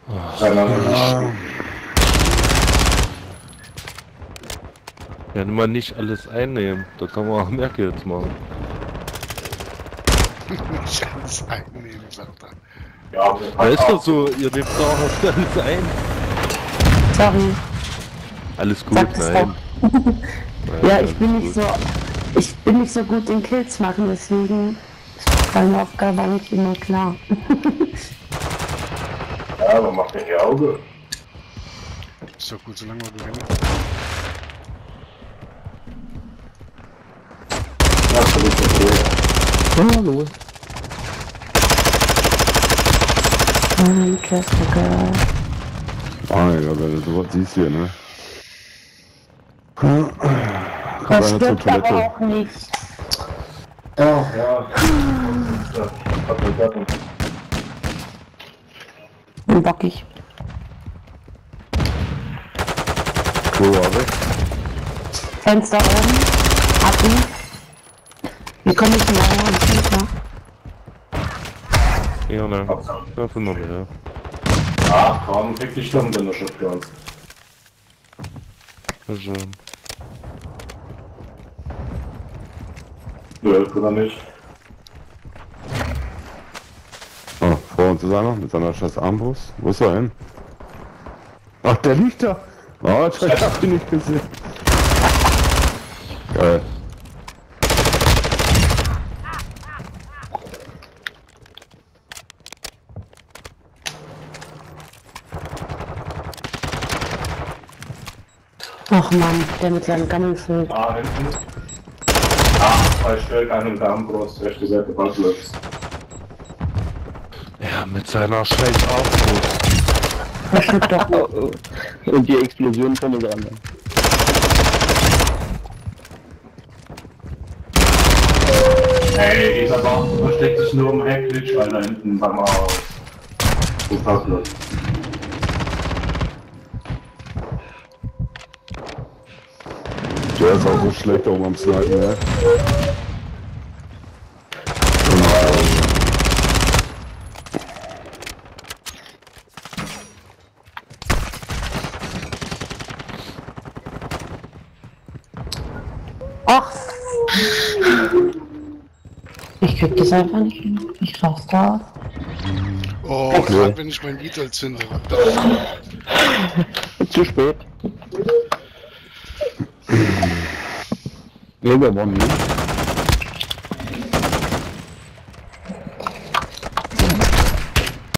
Ja, man nicht alles einnehmen. Da kann man auch mehr Kills machen. Nicht alles einnehmen, sagt er. Ja, Da ist doch so, ihr nehmt doch auch alles ein. Sorry. Alles gut, Sag das nein. Nein, Ja, alles ich bin gut. nicht so gut in Kills machen, deswegen ist meine Aufgabe eigentlich immer klar. ja, man macht nicht die Auge. Ist doch gut, solange wir gewinnen. Ja, das ist okay. Hallo. Just a girl. Mein Gott, wenn du sowas siehst hier, ne? Das zur stimmt aber Toilette. auch nicht. Ja. Hat man gesagt. Bin bockig. Wo war das? Fenster oben. Hatten. Wie komme ich denn da und runter? Ja, nein. Da sind noch mehr. Ah, komm, krieg die Stunde noch schon für uns. Also, Nö, oder nicht? Oh, vor uns ist einer mit seiner scheiß Armbrust. Wo ist er hin? Ach, der liegt da! Oh, ich hab ihn nicht gesehen. Geil. Ach Mann, der mit seinem Gammelfeld. Ah, hinten. Ah, 2 Stück, einen Darmbrust, rechte Seite, Bandlitz. ja, mit seiner scheiß Aufbrust. Das stimmt doch. Und die Explosion von den anderen. Ey, dieser Baum versteckt sich nur im Heckglitch, weil da hinten beim Haus. So Bandlitz. Der ist auch so schlecht oben am Snipen, ne? Ach. Ich krieg das einfach nicht hin. Ich raste aus. Oh, Okay. gerade wenn ich mein Vitol zünde. Zu spät. Irgendwann, ne?